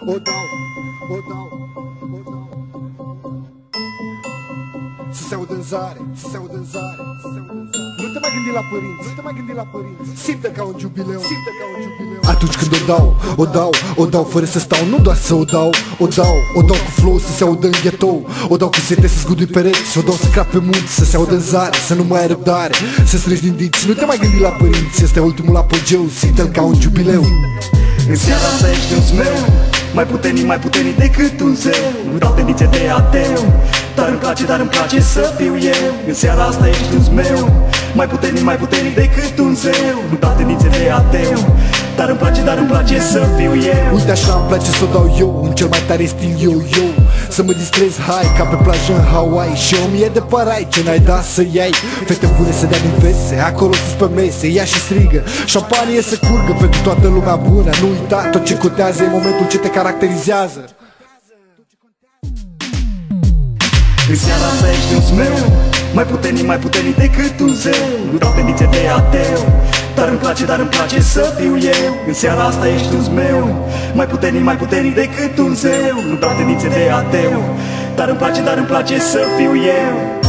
o dau, o dau, o dau. Să se audă în zare, să se audă în zare, să se audă în zare. Nu te mai gândi la părinți, nu te mai gândi la părinți. Simte ca un jubileu, simte ca un jubileu. Atunci când o dau, o dau, o dau fără să stau. Nu doar să o dau, o dau, o dau cu flow să se audă în ghetou. O dau cu sete să zgudui pereți, o dau să crap pe munți, să se audă în zare, să nu mai ai răbdare, să strângi din dinți. Nu te mai gândi la părinți, este ultimul apogeu. Simte-l ca un jubileu. În seara asta ești un zmeu, mai puternic decât un zeu. Nu dau tendințe de ateu, dar îmi place să fiu eu. În seara asta ești un zmeu, mai puternic decât un zeu. Nu dau tendințe de ateu, dar îmi place să fiu eu. Uite așa îmi place să o dau eu, în cel mai tare stil yo-yo. Să mă distrez, hai, ca pe plajă în Hawaii. Și 1000 de parai, ce n-ai dat să iai. Fete bune să dea din vese, acolo sus pe mese. Ia și strigă, șampanie să curgă pentru toată lumea bună. Nu uita, tot ce contează e momentul ce te caracterizează. În seara asta ești un zmeu, mai puternic decât un zeu. Nu dau tendințe de ateu, dar îmi place să fiu eu. În seara asta ești un zmeu, mai puternic decât un zeu. Nu dau tendințe de ateu, dar îmi place să fiu eu.